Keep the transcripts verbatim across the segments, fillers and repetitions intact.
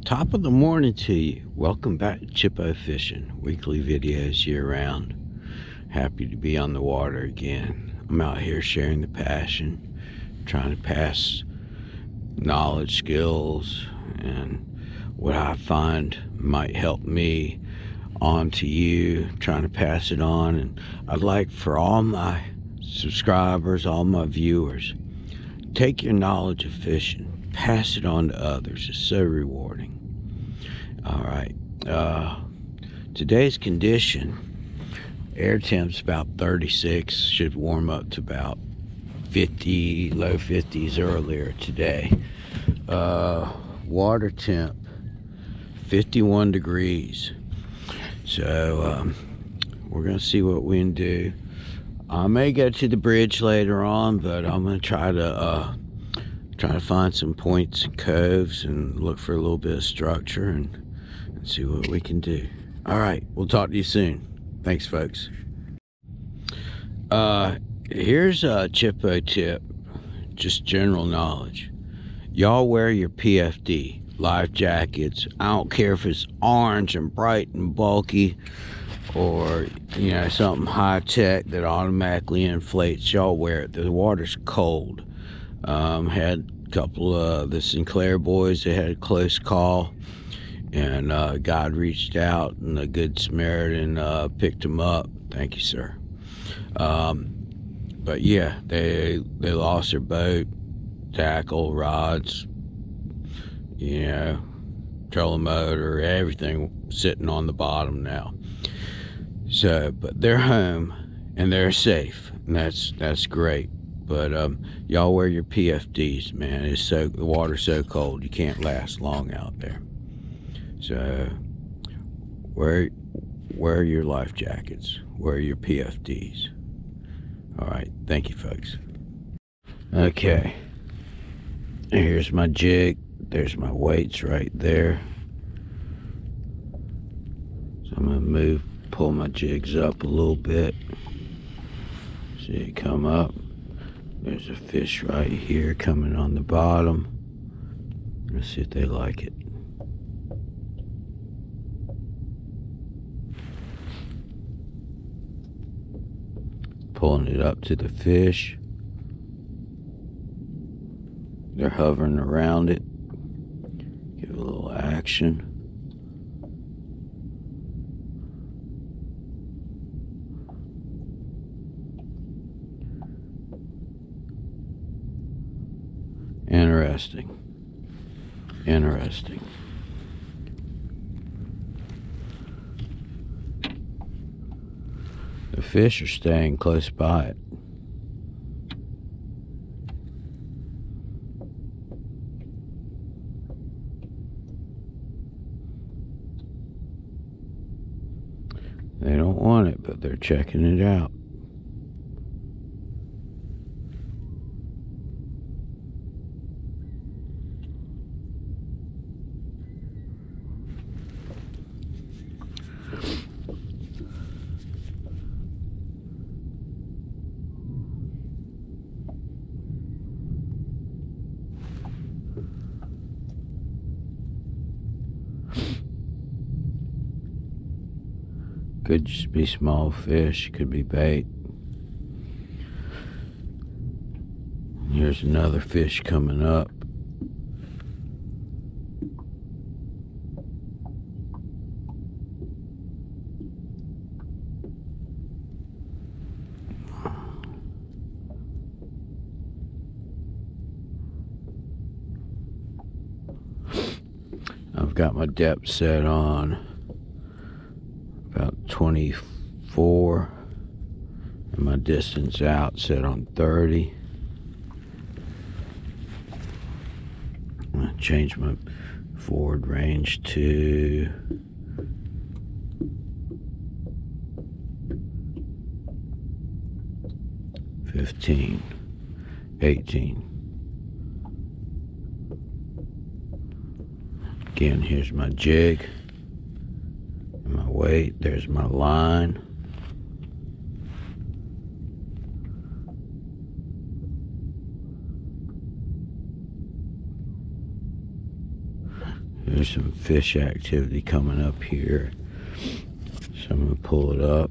Top of the morning to you. Welcome back to Chippo Fishing. Weekly videos year round. Happy to be on the water again. I'm out here sharing the passion, trying to pass knowledge, skills, and what I find might help me on to you, trying to pass it on. And I'd like for all my subscribers, all my viewers, take your knowledge of fishing, pass it on to others. It's so rewarding. All right, uh, today's condition, air temp's about thirty-six, should warm up to about fifty, low fifties earlier today. Uh, water temp, fifty-one degrees. So um, we're gonna see what we can do. I may go to the bridge later on, but I'm gonna try to uh, try to find some points and coves and look for a little bit of structure and see what we can do. All right, we'll talk to you soon. Thanks, folks. Uh, here's a Chippo tip, just general knowledge. Y'all wear your P F D life jackets. I don't care if it's orange and bright and bulky, or you know, something high tech that automatically inflates. Y'all wear it. The water's cold. Um, had a couple of the Sinclair boys. They had a close call. And uh, God reached out, and the Good Samaritan uh, picked him up. Thank you, sir. Um, but yeah, they they lost their boat, tackle, rods, you know, trolling motor, everything sitting on the bottom now. So, but they're home and they're safe, and that's that's great. But um, y'all wear your P F Ds, man. It's so the water's so cold, you can't last long out there. So wear, wear your life jackets, wear your P F Ds. All right, thank you, folks. Okay, here's my jig. There's my weights right there. So I'm gonna move, pull my jigs up a little bit. See it come up. There's a fish right here coming on the bottom. Let's see if they like it. Pulling it up to the fish. They're hovering around it. Give it a little action. Interesting. Interesting. The fish are staying close by it. They don't want it, but they're checking it out. Could just be small fish, could be bait. Here's another fish coming up. I've got my depth set on about twenty-four, and my distance out set on thirty. I'm gonna change my forward range to fifteen, eighteen. Again, here's my jig. My weight, there's my line. There's some fish activity coming up here, so I'm gonna pull it up.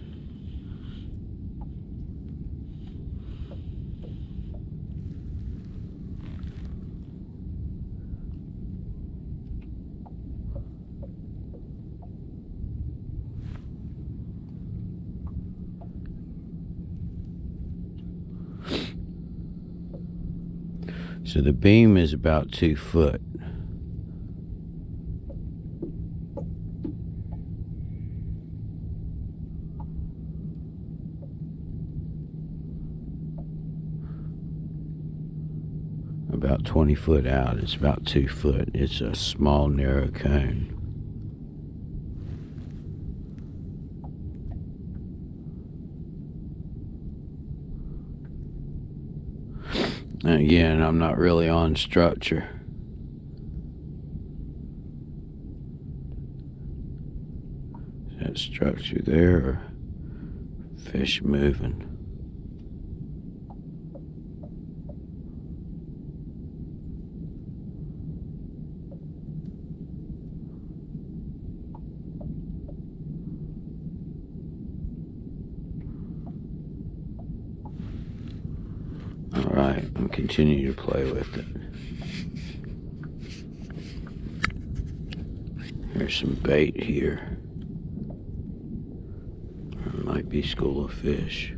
So the beam is about two foot. About twenty foot out, it's about two foot. It's a small, narrow cone. And again, I'm not really on structure. Is that structure there or fish moving? Alright, I'm continuing to play with it. There's some bait here. There might be school of fish.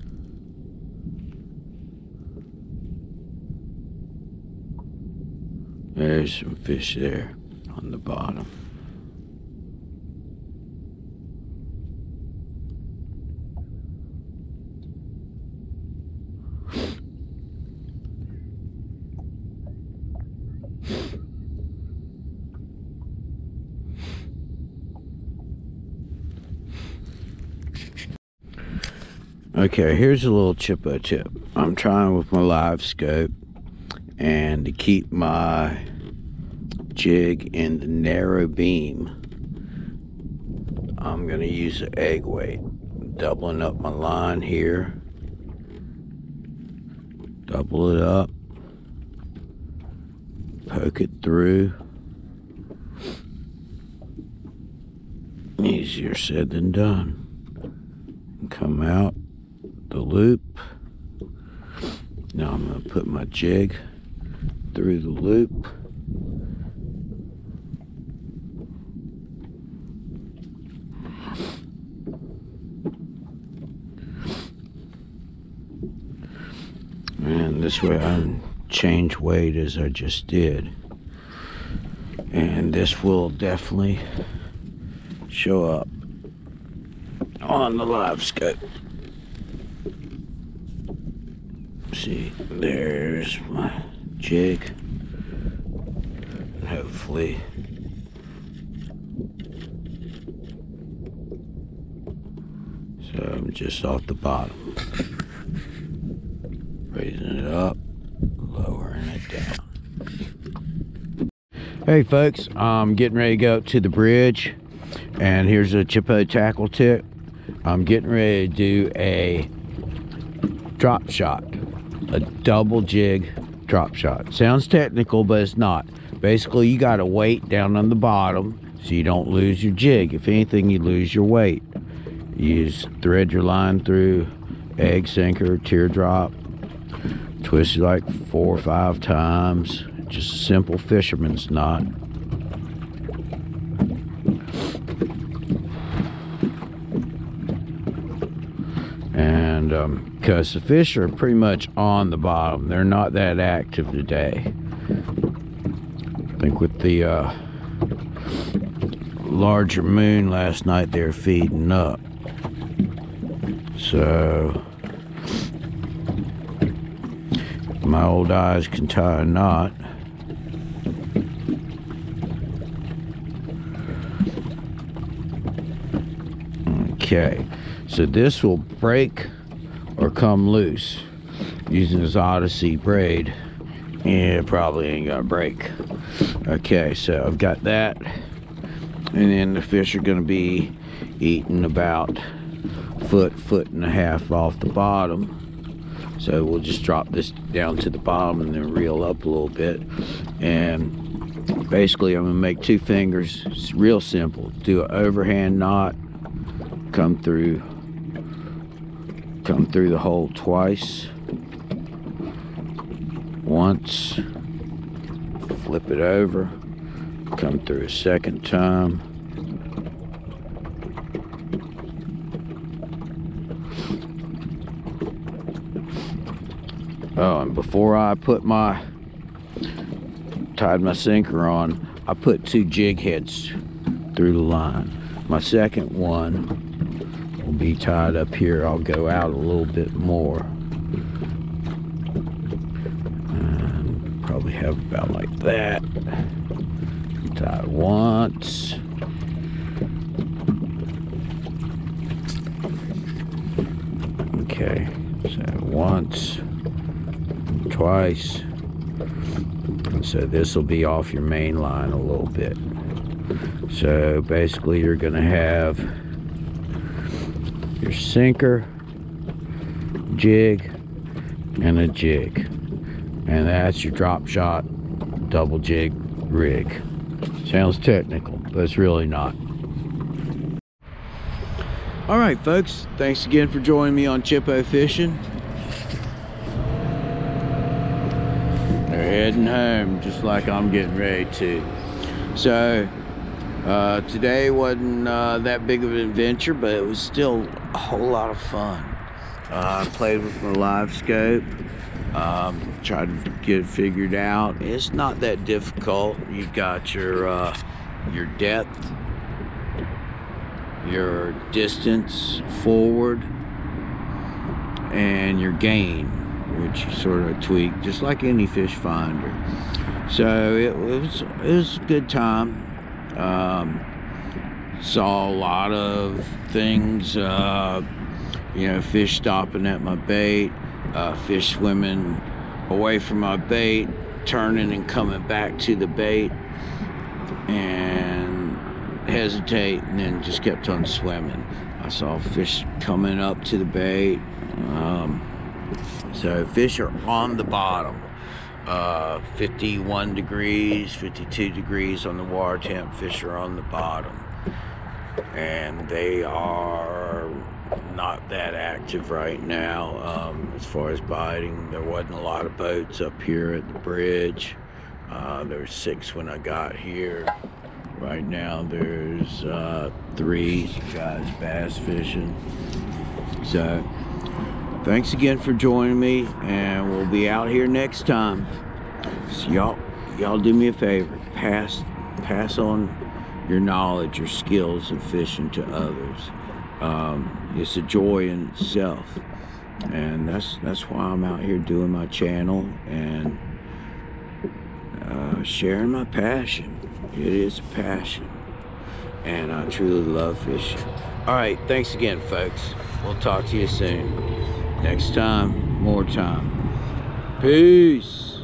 There's some fish there on the bottom. Okay, here's a little chippo tip. I'm trying with my live scope, and to keep my jig in the narrow beam, I'm gonna use an egg weight. Doubling up my line here. Double it up. Poke it through. Easier said than done. Come out the loop. Now I'm going to put my jig through the loop. And this way I can change weight as I just did. And this will definitely show up on the live scope. See, there's my jig. And hopefully so I'm just off the bottom, raising it up, lowering it down. Hey folks, I'm getting ready to go up to the bridge, and here's a chippo tackle tip. I'm getting ready to do a drop shot, a double jig drop shot. Sounds technical, but it's not. Basically, you got to weight down on the bottom so you don't lose your jig. If anything, you lose your weight. You just thread your line through egg sinker, teardrop, twist it like four or five times. Just a simple fisherman's knot. And um, because the fish are pretty much on the bottom, they're not that active today. I think with the uh, larger moon last night, they were feeding up. So my old eyes can tie a knot. Okay, so this will break or come loose using this Odyssey braid. Yeah, it probably ain't gonna break. Okay, so I've got that, and then the fish are gonna be eating about foot, foot and a half off the bottom. So we'll just drop this down to the bottom and then reel up a little bit, and Basically, I'm gonna make two fingers. It's real simple. Do an overhand knot, come through, come through the hole twice. Once, flip it over, come through a second time. Oh, and before I put my, tied my sinker on, I put two jig heads through the line. My second one will be tied up here. I'll go out a little bit more. And probably have about like that. Tie it once. Okay, so once. Twice. And so this will be off your main line a little bit. So basically you're going to have your sinker, jig, and a jig, and that's your drop shot double jig rig. Sounds technical, but it's really not. All right, folks, thanks again for joining me on Chippo Fishing. They're heading home just like I'm getting ready to. So uh, today wasn't uh, that big of an adventure, but it was still a whole lot of fun. Uh, I played with my live scope, um, tried to get it figured out. It's not that difficult. You've got your uh, your depth, your distance forward, and your gain, which you sort of tweak just like any fish finder. So it was it was a good time. Um, saw a lot of things, uh, you know, fish stopping at my bait, uh, fish swimming away from my bait, turning and coming back to the bait, and hesitate, and then just kept on swimming. I saw fish coming up to the bait. Um, so fish are on the bottom, uh, fifty-one degrees, fifty-two degrees on the water temp. Fish are on the bottom, and they are not that active right now. Um, as far as biting, there wasn't a lot of boats up here at the bridge. Uh, there were six when I got here. Right now there's uh, three guys bass fishing. So thanks again for joining me, and we'll be out here next time. So y'all y'all do me a favor, pass pass on your knowledge, your skills of fishing to others. Um, it's a joy in itself, and that's that's why I'm out here doing my channel and uh, sharing my passion. It is a passion, and I truly love fishing. All right, thanks again, folks. We'll talk to you soon. Next time, more time. Peace.